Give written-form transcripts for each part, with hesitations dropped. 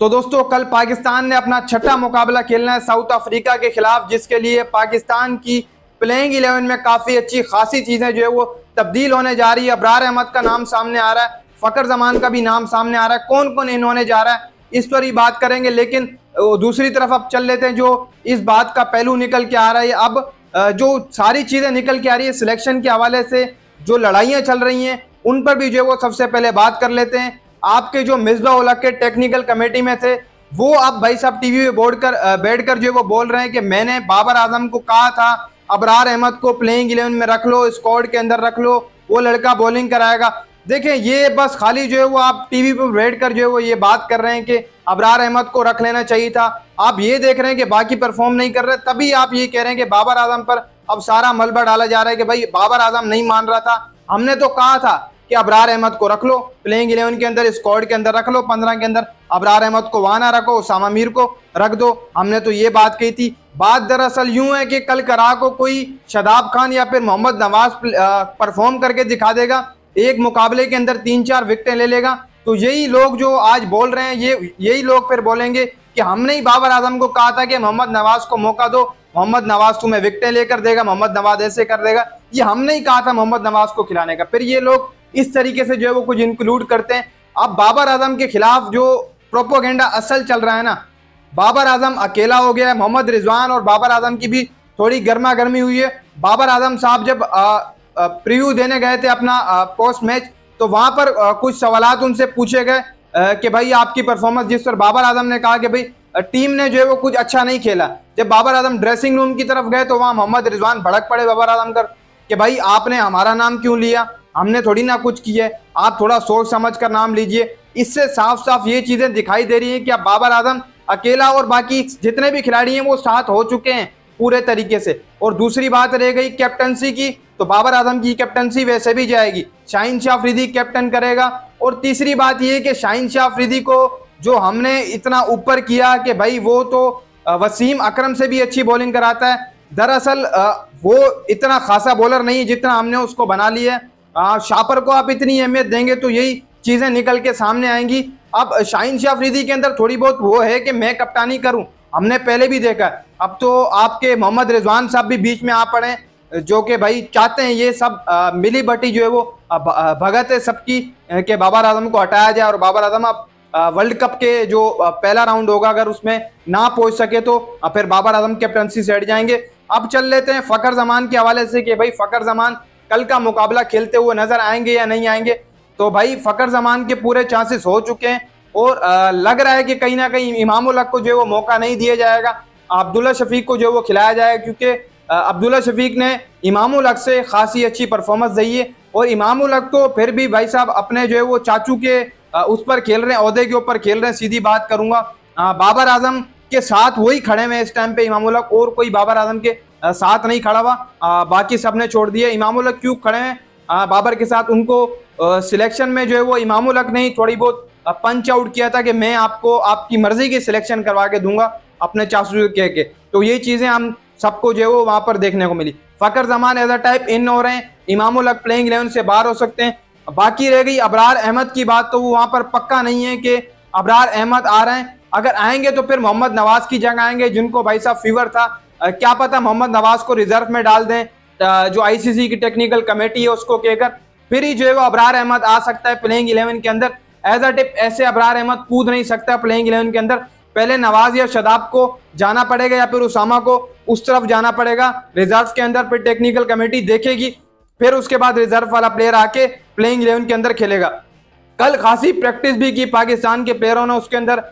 तो दोस्तों कल पाकिस्तान ने अपना छठा मुकाबला खेलना है साउथ अफ्रीका के खिलाफ, जिसके लिए पाकिस्तान की प्लेइंग 11 में काफ़ी अच्छी खासी चीज़ें जो है वो तब्दील होने जा रही है। अबरार अहमद का नाम सामने आ रहा है, फ़खर जमान का भी नाम सामने आ रहा है। कौन कौन इन होने जा रहा है इस पर ही बात करेंगे, लेकिन दूसरी तरफ अब चल लेते हैं जो इस बात का पहलू निकल के आ रहा है। अब जो सारी चीज़ें निकल के आ रही है सिलेक्शन के हवाले से, जो लड़ाइयाँ चल रही हैं उन पर भी जो है वो सबसे पहले बात कर लेते हैं। आपके जो मिसबा उल हक के टेक्निकल कमेटी में थे, वो अब भाई साहब टीवी पे बैठकर जो है वो बोल रहे हैं कि मैंने बाबर आजम को कहा था अबरार अहमद को प्लेइंग 11 में रख लो, स्क्वाड के अंदर रख लो, वो लड़का बॉलिंग कराएगा। देखें, ये बस खाली जो है वो आप टीवी पे बैठकर जो है वो ये बात कर रहे हैं कि अबरार अहमद को रख लेना चाहिए था। आप ये देख रहे हैं कि बाकी परफॉर्म नहीं कर रहे, तभी आप ये कह रहे हैं कि बाबर आजम पर अब सारा मलबा डाला जा रहा है कि भाई बाबर आजम नहीं मान रहा था, हमने तो कहा था कि अबरार अहमद को रख लो प्लेइंग 11 के अंदर, स्क्वाड के अंदर रख लो 15 के अंदर, अबरार अहमद को वहां ना रखो, उसामा मीर को रख दो, हमने तो ये बात कही थी। बात दरअसल यूं है कि कल करा को कोई शादाब खान या फिर मोहम्मद नवाज परफॉर्म करके दिखा देगा, एक मुकाबले के अंदर 3-4 विकेटें ले लेगा, तो यही लोग जो आज बोल रहे हैं यही लोग फिर बोलेंगे कि हमने ही बाबर आजम को कहा था कि मोहम्मद नवाज को मौका दो, मोहम्मद नवाज तुम्हें विकेटें लेकर देगा, मोहम्मद नवाज ऐसे कर देगा, ये हमने ही कहा था मोहम्मद नवाज को खिलाने का। फिर ये लोग इस तरीके से जो है वो कुछ इंक्लूड करते हैं। अब बाबर आजम के खिलाफ जो प्रोपोगेंडा असल चल रहा है ना, बाबर आजम अकेला हो गया है, मोहम्मद रिजवान और बाबर आजम की भी थोड़ी गर्मा गर्मी हुई है। बाबर आजम साहब जब प्रीव्यू देने गए थे अपना पोस्ट मैच, तो वहां पर कुछ सवालात उनसे पूछे गए कि भाई आपकी परफॉर्मेंस, जिस पर बाबर आजम ने कहा कि भाई टीम ने जो है वो कुछ अच्छा नहीं खेला। जब बाबर आजम ड्रेसिंग रूम की तरफ गए तो वहां मोहम्मद रिजवान भड़क पड़े बाबर आजम कर कि भाई आपने हमारा नाम क्यों लिया, हमने थोड़ी ना कुछ किया है, आप थोड़ा सोच समझ कर नाम लीजिए। इससे साफ साफ ये चीजें दिखाई दे रही है कि अब बाबर आजम अकेला और बाकी जितने भी खिलाड़ी हैं वो साथ हो चुके हैं पूरे तरीके से। और दूसरी बात रह गई कैप्टनसी की, तो बाबर आजम की कैप्टनसी वैसे भी जाएगी, शाहीन शाह अफरीदी कैप्टन करेगा। और तीसरी बात यह कि शाहीन शाह अफरीदी को जो हमने इतना ऊपर किया कि भाई वो तो वसीम अकरम से भी अच्छी बॉलिंग कराता है, दरअसल वो इतना खासा बॉलर नहीं है जितना हमने उसको बना लिया है। शापर को आप इतनी अहमियत देंगे तो यही चीज़ें निकल के सामने आएंगी। अब शाहीन शाह अफरीदी के अंदर थोड़ी बहुत वो है कि मैं कप्तानी करूं, हमने पहले भी देखा। अब तो आपके मोहम्मद रिजवान साहब भी बीच में आ पड़े, जो कि भाई चाहते हैं ये सब मिली बटी जो है वो भगत है सबकी कि बाबर आजम को हटाया जाए, और बाबर आजम अब वर्ल्ड कप के जो पहला राउंड होगा अगर उसमें ना पहुंच सके तो फिर बाबर आजम कैप्टनसी से हट जाएंगे। अब चल लेते हैं फ़खर जमान के हवाले से कि भाई फ़खर जमान कल का मुकाबला खेलते हुए नजर आएंगे या नहीं आएंगे। तो भाई फ़खर जमान के पूरे चांसेस हो चुके हैं और लग रहा है कि कहीं ना कहीं इमाम उल हक को जो है वो मौका नहीं दिया जाएगा, अब्दुल्ला शफीक को जो है वो खिलाया जाएगा, क्योंकि अब्दुल्ला शफीक ने इमाम उल हक से खासी अच्छी परफॉर्मेंस दी है। और इमाम उल हक तो फिर भी भाई साहब अपने जो है वो चाचू के उस पर खेल रहे हैं, ओहदे के ऊपर खेल रहे हैं, सीधी बात करूंगा। बाबर आजम के साथ वही खड़े हुए इस टाइम पे इमाम उल हक, और कोई बाबर आजम के साथ नहीं खड़ा हुआ, बाकी सबने छोड़ दिया। इमाम उल हक क्यों खड़े हैं बाबर के साथ, उनको सिलेक्शन में जो है वो इमाम उल हक ने थोड़ी बहुत पंच आउट किया था कि मैं आपको आपकी मर्जी की सिलेक्शन करवा के दूंगा अपने चाचू के कह के। तो ये चीजें हम सबको जो है वो वहां पर देखने को मिली। Fakhar Zaman edge a type in हो रहे हैं, इमाम उल हक प्लेइंग 11 से बाहर हो सकते हैं। बाकी रह गई अबरार अहमद की बात, तो वो वहां पर पक्का नहीं है कि अबरार अहमद आ रहे हैं। अगर आएंगे तो फिर मोहम्मद नवाज की जगह आएंगे, जिनको भाई साहब फीवर था, क्या पता मोहम्मद नवाज को रिजर्व में डाल दें, जो आईसीसी की टेक्निकल कमेटी है उसको कहकर, फिर ही जो है वो अबरार अहमद आ सकता है प्लेइंग 11 के अंदर। एज अ टिप ऐसे अबरार अहमद कूद नहीं सकता प्लेइंग 11 के अंदर, पहले नवाज या शादाब को जाना पड़ेगा या फिर उसामा को उस तरफ जाना पड़ेगा रिजर्व के अंदर, फिर टेक्निकल कमेटी देखेगी, फिर उसके बाद रिजर्व वाला प्लेयर आके प्लेइंग 11 के अंदर खेलेगा। कल खासी प्रैक्टिस भी की पाकिस्तान के प्लेयरों ने, उसके अंदर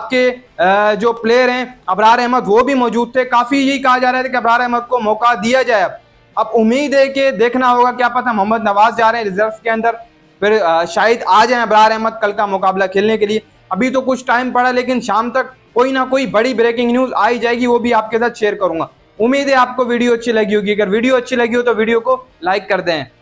आपके जो प्लेयर हैं अबरार अहमद वो भी मौजूद थे। काफी यही कहा जा रहा था कि अबरार अहमद को मौका दिया जाए। अब उम्मीद है कि देखना होगा, क्या पता मोहम्मद नवाज जा रहे हैं रिजर्व के अंदर, फिर शायद आ जाए अबरार अहमद कल का मुकाबला खेलने के लिए। अभी तो कुछ टाइम पड़ा, लेकिन शाम तक कोई ना कोई बड़ी ब्रेकिंग न्यूज आ ही जाएगी, वो भी आपके साथ शेयर करूंगा। उम्मीद है आपको वीडियो अच्छी लगी होगी। अगर वीडियो अच्छी लगी हो तो वीडियो को लाइक कर दें।